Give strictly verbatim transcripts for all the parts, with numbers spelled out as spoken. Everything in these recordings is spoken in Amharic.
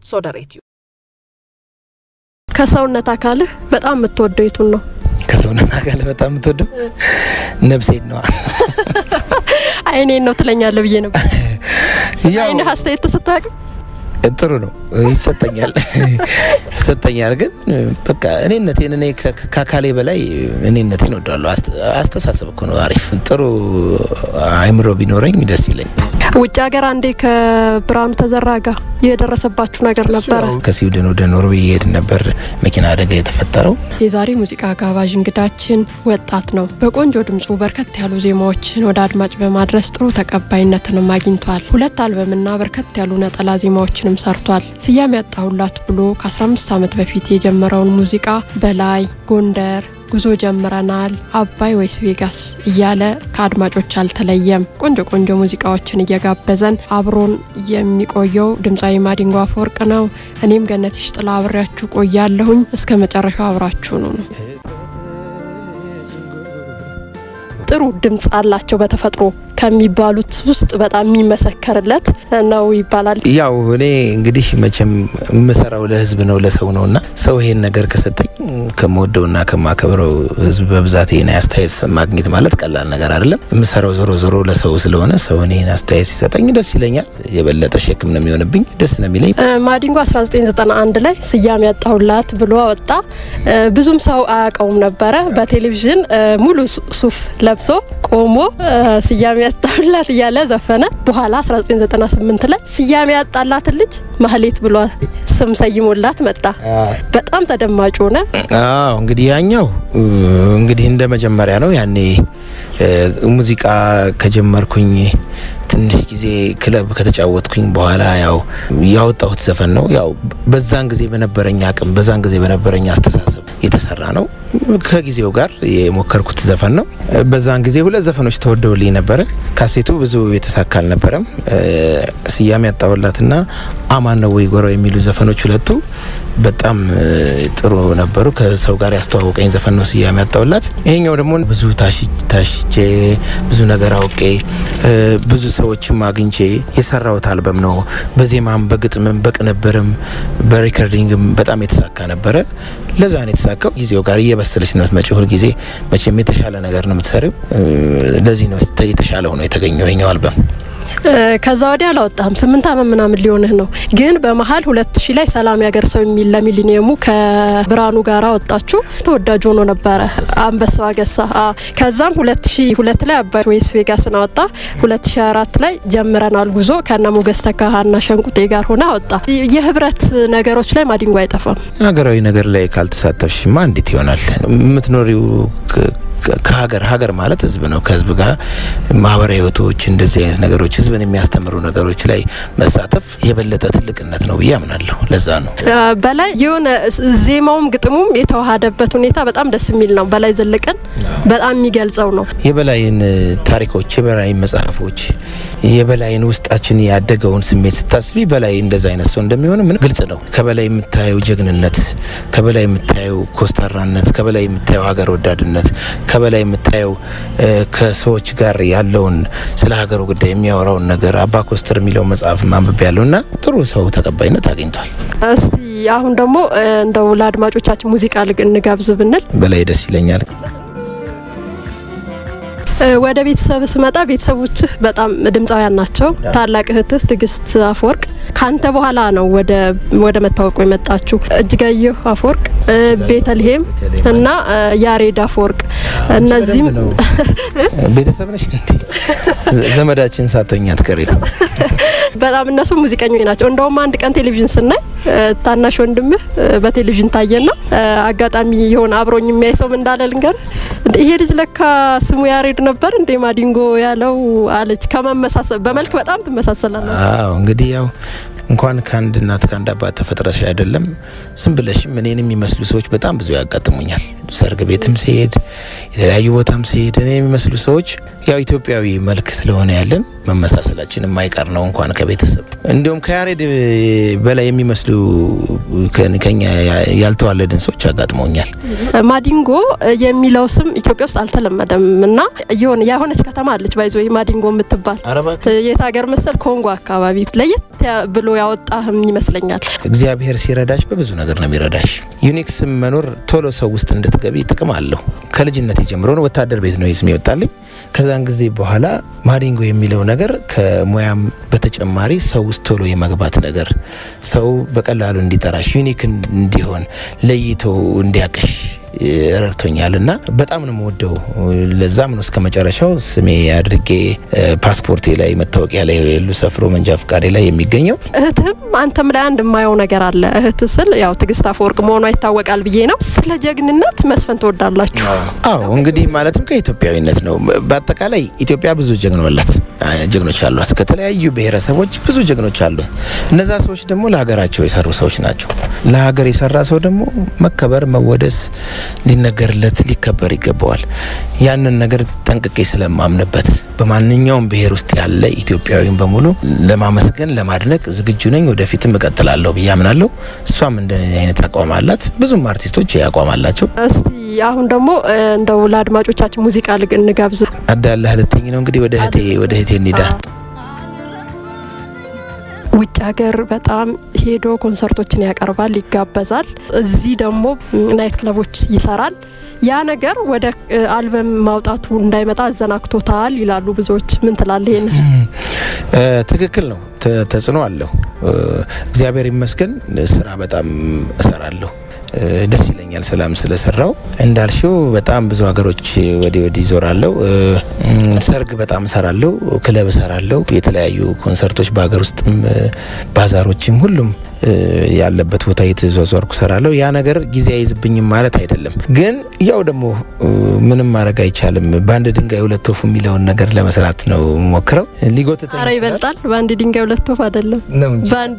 ሶደሬትዩ ከሰውነት አካልህ በጣም የምትወደው የቱን ነው? ከሰውነት አካልህ በጣም የምትወደው ነፍሴን ነው። አይኔን ነው ትለኛለህ ብዬ ነበር። አይኔ ሀስተት ተሰጣቅ ጥሩ ነው ይሰጠኛል ይሰጠኛል ግን በቃ እኔነቴን እኔ ከካካሌ በላይ እኔነቴን ወዳለው አስተሳሰብ እኮ ነው አሪፍ ጥሩ አይምሮ ቢኖረኝ ደስ ይለኝ ውጭ ሀገር አንዴ ከብራኑ ተዘራጋ የደረሰባችሁ ነገር ነበር ከስዊድን ወደ ኖርዌይ ሄድ ነበር መኪና አደጋ የተፈጠረው የዛሬ ሙዚቃ ጋባዥ እንግዳችን ወጣት ነው በቆንጆ ድምጹ በርከት ያሉ ዜማዎችን ወደ አድማጭ በማድረስ ጥሩ ተቀባይነትን ማግኝቷል ሁለት አልበምና በርከት ያሉ ነጠላ ዜማዎችን ሰርቷል ሲያም ያጣውላት ብሎ ከ15 አመት በፊት የጀመረውን ሙዚቃ በላይ ጎንደር ጉዞ ጀምረናል አባይ ወይስ ቬጋስ እያለ ከአድማጮች አልተለየም ቆንጆ ቆንጆ ሙዚቃዎችን እየጋበዘን አብሮን የሚቆየው ድምጻዊ ማዲንጎ አፈወርቅ ነው እኔም ገነትሽ ጥላ አብራችሁ ቆያለሁኝ እስከ መጨረሻው አብራችሁ ነው ጥሩ ድምጽ አላቸው በተፈጥሮ ከሚባሉት ውስጥ በጣም የሚመሰከርለት ነው ይባላል ያው እኔ እንግዲህ መቼም መሰራው ለህዝብ ነው ለሰው ነውና ሰው ይሄን ነገር ከሰጠኝ ከመወደውና ከማከብረው ህዝብ በብዛት ይሄን አስተያየት ማግኘት ማለት ቀላል ነገር አይደለም መሰራው ዞሮ ዞሮ ለሰው ስለሆነ ሰው እኔን አስተያየት ሲሰጠኝ ደስ ይለኛል የበለጠ ሸክም ነው የሚሆንብኝ ደስ ነው የሚለኝ ማዲንጎ አስራ ዘጠኝ ዘጠና አንድ ላይ ሲያም ያጣውላት ብሎ ወጣ ብዙም ሰው አያውቀውም ነበር በቴሌቪዥን ሙሉ ሱፍ ለብሶ ቆሞ ሲያም ያጣውላት ያለ ዘፈነ በኋላ አስራ ዘጠኝ ዘጠና ስምንት ላይ ሲያም ያጣላት ልጅ ማህሌት ብሎ ስም ሰይሞላት መጣ በጣም ተደማጭ ሆነ አዎ እንግዲህ ያኛው እንግዲህ እንደ መጀመሪያ ነው ያኔ ሙዚቃ ከጀመርኩኝ ትንሽ ጊዜ ክለብ ከተጫወትኩኝ በኋላ ያው ያወጣሁት ዘፈን ነው ያው በዛን ጊዜ በነበረኛ አቅም በዛን ጊዜ በነበረኛ አስተሳሰብ የተሰራ ነው ከጊዜው ጋር የሞከርኩት ዘፈን ነው በዛን ጊዜ ሁለት ዘፈኖች ተወደውልኝ ነበር ካሴቱ ብዙ የተሳካል ነበርም ሲያም ያጣውላትና አማን ነው ወይ ጎራው የሚሉ ዘፈኖች ሁለቱ በጣም ጥሩ ነበሩ ከሰው ጋር ያስተዋወቀኝ ዘፈን ነው ሲያም ያጣውላት ይሄኛው ደግሞ ብዙ ታሽ ታሽቼ ብዙ ነገር አውቄ ብዙ ሰዎችም አግኝቼ የሰራውት አልበም ነው በዜማም በግጥምም በቅንብርም በሪከርዲንግም በጣም የተሳካ ነበር ለዛ ነው የተሳካው ጊዜው ጋር እየበሰለች ነው መጪው ሁሉ ጊዜ መቼም የተሻለ ነገር ነው የምትሰሪው ለዚህ ነው የተሻለ ሆኖ የተገኘው ይሄኛው አልበም ከዛ ወዲያ አላወጣም ስምንት አመት ምናምን ሊሆንህ ነው ግን በመሃል ሁለት ሺህ ላይ ሰላም ያገር ሰው የሚል ለሚሊኒየሙ ከብራኑ ጋር አወጣችሁ ተወዳጅ ሆኖ ነበር አንበሳው አገሳ ከዛም ሁለት ሺህ ሁለት ላይ አባይ ወይስ ቬጋስ ነው ወጣ ሁለት ሺህ አራት ላይ ጀምረናል ጉዞ ከነ ሞገስ ተካሃና ሸንቁጤ ጋር ሆነ ወጣ የህብረት ነገሮች ላይ ማዲንጎ አይጠፋም ሀገራዊ ነገር ላይ ካልተሳተፍሽማ እንዴት ይሆናል የምትኖሪው ከሀገር ሀገር ማለት ህዝብ ነው ከህዝብ ጋር ማህበራዊ ህይወቶች እንደዚህ አይነት ነገሮች ህዝብን የሚያስተምሩ ነገሮች ላይ መሳተፍ የበለጠ ትልቅነት ነው በያምናለሁ ለዛ ነው በላይ የሆነ ዜማውም ግጥሙም የተዋሃደበት ሁኔታ በጣም ደስ የሚል ነው በላይ ዘለቀን በጣም የሚገልጸው ነው የበላይን ታሪኮች የበላይን መጽሐፎች የበላይን ውስጣችን ያደገውን ስሜት ስታስቢ በላይ እንደዛ አይነት ሰው እንደሚሆን ምን ግልጽ ነው ከበላይ የምታየው ጀግንነት ከበላይ የምታየው ኮስታራነት ከበላይ የምታየው ሀገር ወዳድነት ከበላይ የምታየው ከሰዎች ጋር ያለውን ስለ ሀገሩ ጉዳይ የሚያወራው ነገር አባ ኮስተር የሚለው መጽሐፍ ማንበብ ያለውና ጥሩ ሰው ተቀባይነት አግኝቷል እስቲ አሁን ደግሞ እንደው ለአድማጮቻችን ሙዚቃ እንጋብዝ ብንል በላይ ደስ ይለኛል ወደ ቤተሰብ ስመጣ ቤተሰቦች በጣም ድምጻውያን ናቸው ታላቅ እህትስ ትግስት አፈወርቅ ካንተ በኋላ ነው ወደ ወደ መታወቁ የመጣችው እጅጋየሁ አፈወርቅ ቤተልሔም እና ያሬድ አፈወርቅ እነዚህም ቤተሰብ ነሽ እንዴ ዘመዳችን ሳተኛት ከሬ በጣም እነሱ ሙዚቀኞች ናቸው እንደውም አንድ ቀን ቴሌቪዥን ስናይ ታናሽ ወንድምህ በቴሌቪዥን ታየና አጋጣሚ ይሆን አብሮኝ የሚያይሰው እንዳለ ልንገር ይሄ ልጅ ለካ ስሙ ያሬድ ነበር እንደ ማዲንጎ ያለው አለች ከመመሳሰል በመልክ በጣም ተመሳሰላላችሁ አዎ እንግዲህ ያው እንኳን ካንድ እናት ካንድ አባት ተፈጥረሽ አይደለም ስምብለሽም እኔንም የሚመስሉ ሰዎች በጣም ብዙ ያጋጥሙኛል ሰርግ ቤትም ሲሄድ የተለያዩ ቦታም ሲሄድ እኔንም የሚመስሉ ሰዎች ያው ኢትዮጵያዊ መልክ ስለሆነ ያለን መመሳሰላችን የማይቀር ነው እንኳን ከቤተሰብ እንደውም ከያሬድ በላይ የሚመስሉ ከኛ ያልተዋለድን ሰዎች ያጋጥሙኛል ማዲንጎ የሚለው ስም ኢትዮጵያ ውስጥ አልተለመደምና ይሆን ያሆነች ከተማ አለች ባይዞ ማዲንጎ የምትባል የት ሀገር መሰል ኮንጎ አካባቢ ለየት ብሎ ያወጣህም ይመስለኛል። እግዚአብሔር ሲረዳሽ በብዙ ነገር ነው የሚረዳሽ። ዩኒክስ መኖር ቶሎ ሰው ውስጥ እንድትገቢ ጥቅም አለው። ከልጅነት ጀምሮ ነው ወታደር ቤት ነው ይስም ይወጣልኝ። ከዛን ጊዜ በኋላ ማዲንጎ የሚለው ነገር ከሙያም በተጨማሪ ሰው ውስጥ ቶሎ የመግባት ነገር ሰው በቀላሉ እንዲጠራሽ ዩኒክ እንዲሆን ለይቶ እንዲያቀሽ ረድቶኛልና በጣም ነው የምወደው። ለዛም ነው እስከ መጨረሻው ስሜ አድርጌ ፓስፖርቴ ላይ መታወቂያ ላይ ሁሉ ሰፍሮ መንጃ ፍቃዴ ላይ የሚገኘው። እህትም አንተም ላይ አንድ የማየው ነገር አለ። እህት ስል ያው ትግስት አፈወርቅ መሆኗ ይታወቃል ብዬ ነው። ስለ ጀግንነት መስፈን ትወዳላችሁ? አዎ እንግዲህ ማለትም ከኢትዮጵያዊነት ነው። በአጠቃላይ ኢትዮጵያ ብዙ ጀግኖች አሏት ጀግኖች አሏት። ከተለያዩ ብሔረሰቦች ብዙ ጀግኖች አሉ። እነዛ ሰዎች ደግሞ ለሀገራቸው የሰሩ ሰዎች ናቸው። ለሀገር የሰራ ሰው ደግሞ መከበር መወደስ ሊነገርለት ሊከበር ይገባዋል። ያንን ነገር ጠንቅቄ ስለማምንበት በማንኛውም ብሔር ውስጥ ያለ ኢትዮጵያዊን በሙሉ ለማመስገን ለማድነቅ ዝግጁ ነኝ። ወደፊትም እቀጥላለሁ ብዬ አምናለሁ። እሷም እንደዚህ አይነት አቋም አላት። ብዙም አርቲስቶች ያቋም አላቸው። እስቲ አሁን ደግሞ እንደው ለአድማጮቻችን ሙዚቃ እንጋብዝ። አዳላህ ለተኝ ነው እንግዲህ ወደ እህቴ ወደ እህቴ እንሂዳ። ውጭ ሀገር በጣም ሄዶ ኮንሰርቶችን ያቀርባል ይጋበዛል። እዚህ ደግሞ ናይት ክለቦች ይሰራል። ያ ነገር ወደ አልበም ማውጣቱ እንዳይመጣ አዘናክቶታል ይላሉ ብዙዎች። ምን ትላለህ? ይሄን ትክክል ነው። ተጽዕኖ አለው። እግዚአብሔር ይመስገን ስራ በጣም እሰራለሁ። ደስ ይለኛል ሰላም ስለሰራው። እንዳልሽው በጣም ብዙ ሀገሮች ወዲ ወዲ ዞራለሁ። ሰርግ በጣም ሰራለሁ፣ ክለብ ሰራለሁ፣ የተለያዩ ኮንሰርቶች በአገር ውስጥም ባዛሮችም ሁሉም ያለበት ቦታ የተዘዋወርኩ ሰራለሁ። ያ ነገር ጊዜ አይዝብኝም ማለት አይደለም። ግን ያው ደግሞ ምንም ማድረግ አይቻልም። ባንድ ድንጋይ ሁለት ወፍ የሚለውን ነገር ለመስራት ነው ሞክረው። ሊጎተተኝ አረ ይበልጣል። ባንድ ድንጋይ ሁለት ወፍ አይደለም ባንድ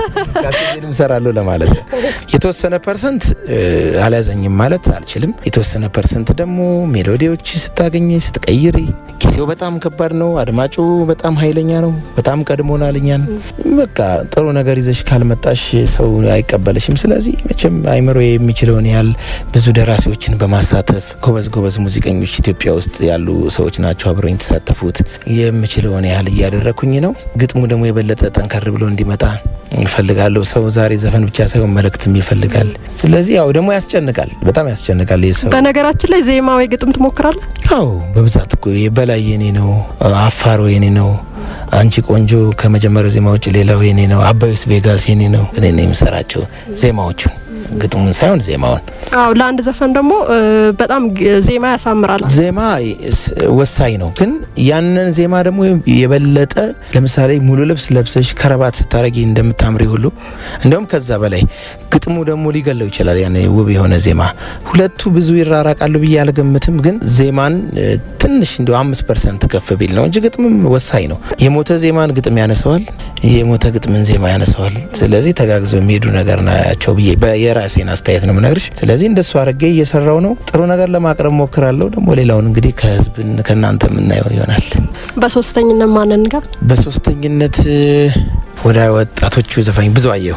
ካሴንም ሰራለሁ ለማለት የተወሰነ ፐርሰንት አላዘኝም ማለት አልችልም። የተወሰነ ፐርሰንት ደግሞ ሜሎዲዎች ስታገኝ ስትቀይሪ ጊዜው በጣም ከባድ ነው። አድማጩ በጣም ኃይለኛ ነው። በጣም ቀድሞናልኛን በቃ ጥሩ ነገር ይዘሽ ካልመጣሽ ሰው አይቀበልሽም። ስለዚህ መቼም አይምሮ የሚችለውን ያህል ብዙ ደራሲዎችን በማሳተፍ ጎበዝ ጎበዝ ሙዚቀኞች ኢትዮጵያ ውስጥ ያሉ ሰዎች ናቸው አብረውኝ ተሳተፉት። የምችለውን ያህል እያደረኩኝ ነው። ግጥሙ ደግሞ የበለጠ ጠንከር ብሎ እንዲመጣ ይፈልጋለሁ። ሰው ዛሬ ዘፈን ብቻ ሳይሆን መልእክትም ይፈልጋል። ስለዚህ ያው ደግሞ ያስጨንቃል፣ በጣም ያስጨንቃል ይሰው። በነገራችን ላይ ዜማው የግጥም ትሞክራለህ? አዎ በብዛት እኮ የበላይ የኔ ነው፣ አፋሮ የኔ ነው፣ አንቺ ቆንጆ ከመጀመሪያው ዜማዎች ሌላው የኔ ነው፣ አባይስ ቬጋስ የኔ ነው። እኔ ነኝ የምሰራቸው ዜማዎቹ ግጥሙን ሳይሆን ዜማውን። አዎ ለአንድ ዘፈን ደግሞ በጣም ዜማ ያሳምራል። ዜማ ወሳኝ ነው። ግን ያንን ዜማ ደግሞ የበለጠ ለምሳሌ ሙሉ ልብስ ለብሰሽ ከረባት ስታረጊ እንደምታምሪ ሁሉ እንደውም ከዛ በላይ ግጥሙ ደግሞ ሊገለው ይችላል። ያን ውብ የሆነ ዜማ ሁለቱ ብዙ ይራራቃሉ ብዬ አልገምትም። ግን ዜማን ትንሽ እንደው አምስት ፐርሰንት ከፍ ቢል ነው እንጂ ግጥምም ወሳኝ ነው። የሞተ ዜማን ግጥም ያነሳዋል፣ የሞተ ግጥምን ዜማ ያነሳዋል። ስለዚህ ተጋግዘው የሚሄዱ ነገር ናቸው ብዬ የራሴን አስተያየት ነው የምነግርሽ። ስለዚህ እንደሱ አድርጌ እየሰራው ነው። ጥሩ ነገር ለማቅረብ ሞክራለሁ። ደግሞ ሌላውን እንግዲህ ከህዝብን ከናንተ የምናየው ይሆናል። በሶስተኝነት ማንን ጋር? በሶስተኝነት ወደ ወጣቶቹ ዘፋኝ ብዙ አየሁ።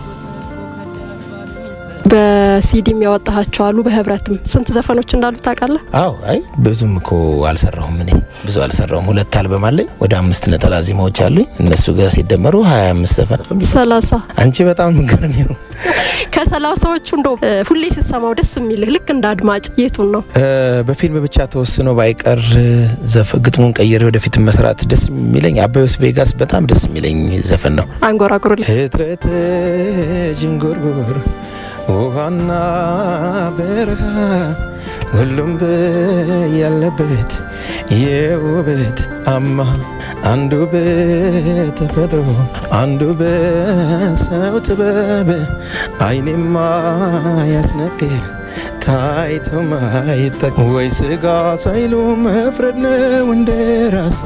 በሲዲም ያወጣሃቸው አሉ፣ በህብረትም ስንት ዘፈኖች እንዳሉ ታውቃለህ? አዎ አይ ብዙም እኮ አልሰራሁም። እኔ ብዙ አልሰራሁም። ሁለት አልበም አለኝ፣ ወደ አምስት ነጠላ ዜማዎች አሉኝ። እነሱ ጋር ሲደመሩ ሀያ አምስት ዘፈን ሰላሳ። አንቺ በጣም ምንገርም ነው። ከሰላሳዎቹ እንደው ሁሌ ሲሰማው ደስ የሚልህ ልክ እንደ አድማጭ የቱን ነው? በፊልም ብቻ ተወስኖ ባይቀር ዘፈ ግጥሙን ቀይሬ ወደፊት መስራት ደስ የሚለኝ አባይስ ቬጋስ በጣም ደስ የሚለኝ ዘፈን ነው። አንጎራጉሩልኝ። እጥረት ጅንጉርጉር ውሃና በረሃ ሁሉም ያለበት የውበት አማ አንዱ በተፈጥሮ አንዱ በሰው ጥበብ አይኔማ ያስነቅል ታይቶ ማይጠቅ ወይ ስጋ ሳይሉ መፍረድ ነው እንደራስ።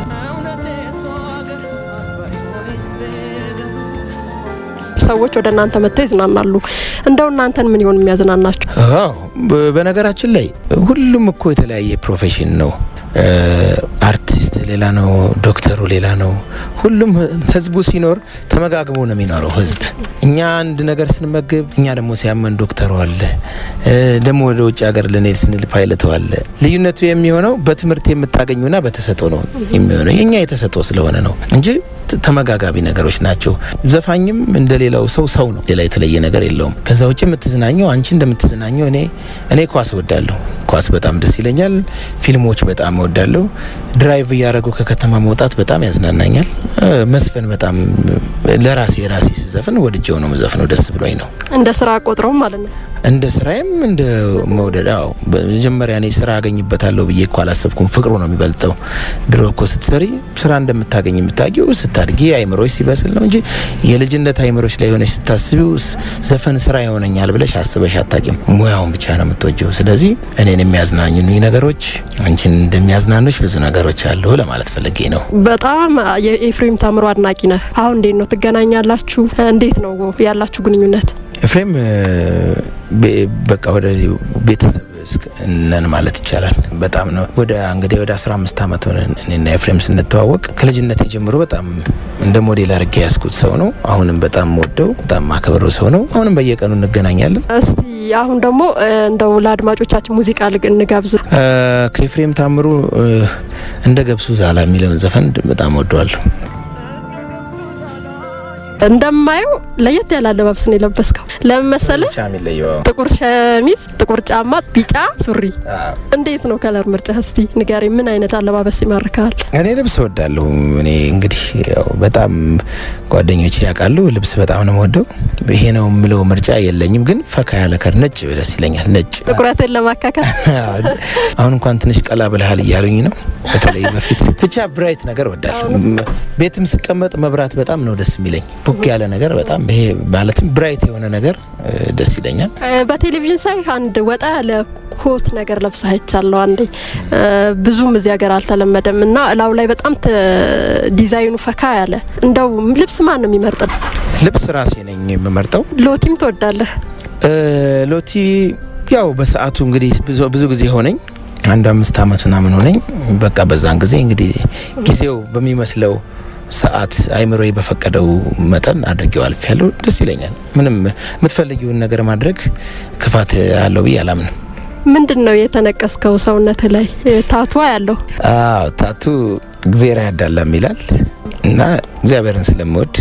ሰዎች ወደ እናንተ መጥተው ይዝናናሉ። እንደው እናንተን ምን ይሆን የሚያዝናናችሁ? አዎ በነገራችን ላይ ሁሉም እኮ የተለያየ ፕሮፌሽን ነው። አርቲስት ሌላ ነው ዶክተሩ ሌላ ነው ሁሉም ህዝቡ ሲኖር ተመጋግቦ ነው የሚኖረው ህዝብ እኛ አንድ ነገር ስንመገብ እኛ ደግሞ ሲያመን ዶክተሩ አለ ደግሞ ወደ ውጭ ሀገር ለኔል ስንል ፓይለቱ አለ ልዩነቱ የሚሆነው በትምርት የምታገኙና በተሰጦ ነው የሚሆነው የኛ የተሰጦ ስለሆነ ነው እንጂ ተመጋጋቢ ነገሮች ናቸው ዘፋኝም እንደሌላው ሰው ሰው ነው ሌላ የተለየ ነገር የለውም ከዛ ውጭ የምትዝናኘው አንቺ እንደምትዝናኘው እኔ እኔ ኳስ ወዳለሁ ኳስ በጣም ደስ ይለኛል ፊልሞች በጣም ወዳለሁ ድራይቭ ያረጉ ከከተማ መውጣት በጣም ያዝናናኛል መስፈን በጣም ለራሴ ራሴ ስዘፍን ወድጄው ነው መዘፍነው ደስ ብሎኝ ነው እንደ ስራ ቆጥሮም ማለት ነው እንደ ስራዬም እንደ መውደዳው በመጀመሪያ እኔ ስራ አገኝበታለሁ ብዬ እኮ አላሰብኩም ፍቅሩ ነው የሚበልጠው ድሮ እኮ ስትሰሪ ስራ እንደምታገኝ የምታውቂው ስታድጊ አይምሮሽ ሲበስል ነው እንጂ የልጅነት አይምሮሽ ላይ ሆነሽ ስታስቢው ዘፈን ስራ ይሆነኛል ብለሽ አስበሽ አታውቂም ሙያውን ብቻ ነው የምትወጂው ስለዚህ እኔን የሚያዝናኙኝ ነገሮች አንቺን እንደሚያዝናኑሽ ብዙ ነገሮች አሉ ለማለት ፈልጌ ነው በጣም የኤፍሬም ታምሩ አድናቂ ነህ አሁን እንዴት ነው ትገናኛላችሁ እንዴት ነው ያላችሁ ግንኙነት ኤፍሬም በቃ ወደ ቤተሰብ ነን ማለት ይቻላል በጣም ነው ወደ እንግዲህ ወደ አስራ አምስት አመት ሆነን እኔና ኤፍሬም ስንተዋወቅ ከልጅነት ጀምሮ በጣም እንደ ሞዴል አርጌ ያስኩት ሰው ነው አሁንም በጣም ወደው በጣም ማከብረው ሰው ነው አሁንም በየቀኑ እንገናኛለን እስቲ አሁን ደግሞ እንደው ለአድማጮቻችን ሙዚቃ እንጋብዝ ከኤፍሬም ታምሩ እንደ ገብሱ ዛላ የሚለውን ዘፈን በጣም ወደዋለሁ እንደማየው ለየት ያለ አለባበስ ነው የለበስከው ለምሳሌ ጥቁር ሸሚዝ ጥቁር ጫማ ቢጫ ሱሪ እንዴት ነው ከለር ምርጫ እስቲ ንገሪ ምን አይነት አለባበስ ይማርካል እኔ ልብስ ወዳለሁ እኔ እንግዲህ ያው በጣም ጓደኞቼ ያቃሉ ልብስ በጣም ነው ወደው ይሄ ነው ምለው ምርጫ የለኝም ግን ፈካ ያለ ከር ነጭ ደስ ይለኛል ነጭ ጥቁራትን ለማካካል አሁን እንኳን ትንሽ ቀላ ብለሃል ይያሉኝ ነው በተለይ በፊት ብቻ ብራይት ነገር ወዳለሁ ቤትም ስቀመጥ መብራት በጣም ነው ደስ የሚለኝ ቡክ ያለ ነገር በጣም ይሄ ማለትም ብራይት የሆነ ነገር ደስ ይለኛል በቴሌቪዥን ሳይ አንድ ወጣ ያለ ኮት ነገር ለብሰህ አይቻለሁ አንዴ ብዙም እዚህ ሀገር አልተለመደምና ላው ላይ በጣም ዲዛይኑ ፈካ ያለ እንደው ልብስ ማን ነው የሚመርጠው ልብስ ራሴ ነኝ የምመርጠው ሎቲም ተወዳለህ ሎቲ ያው በሰዓቱ እንግዲህ ብዙ ብዙ ጊዜ ሆነኝ አንድ አምስት አመት ምናምን ሆነኝ በቃ በዛን ጊዜ እንግዲህ ጊዜው በሚመስለው ሰዓት አይምሮዬ በፈቀደው መጠን አድርጌው አልፌያለሁ ደስ ይለኛል ምንም የምትፈልጊውን ነገር ማድረግ ክፋት አለው ብዬ አላምንም ምንድነው የተነቀስከው ሰውነት ላይ ታቱ ያለው አዎ ታቱ እግዚአብሔር ያዳላም ይላል እና እግዚአብሔርን ስለምወድ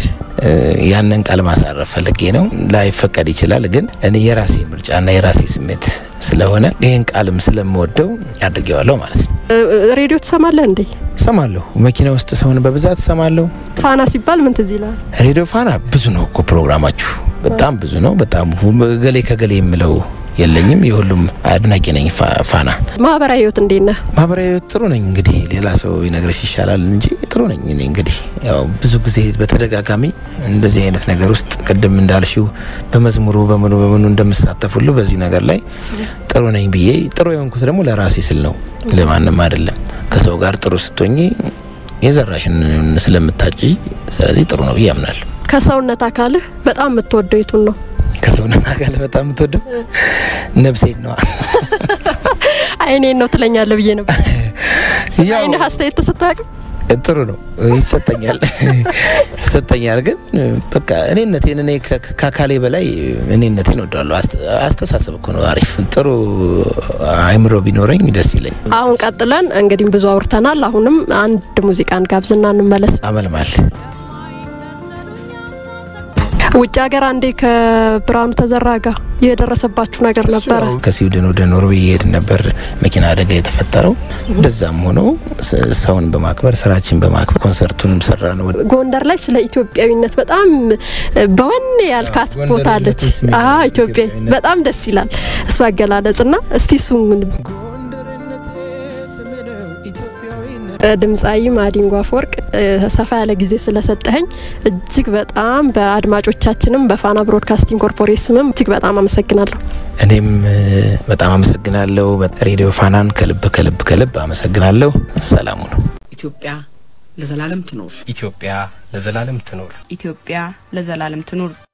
ያንን ቃል ማሳረፍ ፈልጌ ነው ላይ ፈቀድ ይችላል ግን እኔ የራሴ ምርጫና የራሴ ስሜት ስለሆነ ይሄን ቃልም ስለምወደው አድርጌዋለሁ ማለት ነው ሬዲዮ ተሰማለ እንዴ ሰማለሁ መኪና ውስጥ ሰውን በብዛት ሰማለሁ ፋና ሲባል ምን ትዝ ይላል ሬዲዮ ፋና ብዙ ነው እኮ ፕሮግራማችሁ በጣም ብዙ ነው በጣም ገሌ ከገሌ የምለው የለኝም የሁሉም አድናቂ ነኝ ፋና ማህበራዊ ህይወት እንዴት ነህ ማህበራዊ ህይወት ጥሩ ነኝ እንግዲህ ሌላ ሰው ይነግርሽ ይሻላል እንጂ ጥሩ ነኝ እኔ እንግዲህ ያው ብዙ ጊዜ በተደጋጋሚ እንደዚህ አይነት ነገር ውስጥ ቀደም እንዳልሽው በመዝሙሩ በመኑ በመኑ እንደምሳተፍ ሁሉ በዚህ ነገር ላይ ጥሩ ነኝ ብዬ ጥሩ የሆንኩት ደግሞ ለራሴ ስል ነው ለማንም አይደለም ከሰው ጋር ጥሩ ስትሆኚ የዘራሽን ስለምታጪ ስለዚህ ጥሩ ነው ያምናል ከሰውነት አካልህ በጣም የምትወደው የቱን ነው ከሰውነት አካል በጣም የምትወደው ነፍሴን ነው አይኔን ነው ትለኛለህ ብዬ ነበር አይኔ ሀስተት ተሰጣክ ጥሩ ነው ይሰጠኛል ይሰጠኛል ግን በቃ እኔነቴን እኔ ከካካሌ በላይ እኔነቴን ወዳለሁ አስተሳሰብ እኮ ነው አሪፍ ጥሩ አይምሮ ቢኖረኝ ደስ ይለኝ አሁን ቀጥለን እንግዲህ ብዙ አውርተናል አሁንም አንድ ሙዚቃን ጋብዝና እንመለስ አመልማል ውጭ ሀገር አንዴ ከብራኑ ተዘራጋ የደረሰባችሁ ነገር ነበር ከስዊድን ወደ ኖርዌይ ሄድ ነበር መኪና አደጋ የተፈጠረው በዛም ሆኖ ሰውን በማክበር ስራችን በማክበር ኮንሰርቱንም ሰራነው ጎንደር ላይ ስለ ኢትዮጵያዊነት በጣም በወኔ ያልካት ቦታ አለች አ ኢትዮጵያ በጣም ደስ ይላል እሱ አገላለጽና እስቲ ሱን ድምጻይ ማዲንጎ አፈወርቅ ሰፋ ያለ ጊዜ ስለሰጠኸኝ እጅግ በጣም በአድማጮቻችንም በፋና ብሮድካስቲንግ ኮርፖሬት ስምም እጅግ በጣም አመሰግናለሁ እኔም በጣም አመሰግናለሁ በሬዲዮ ፋናን ከልብ ከልብ ከልብ አመሰግናለሁ ሰላም ነው ኢትዮጵያ ለዘላለም ትኖር ኢትዮጵያ ለዘላለም ትኖር ኢትዮጵያ ለዘላለም ትኖር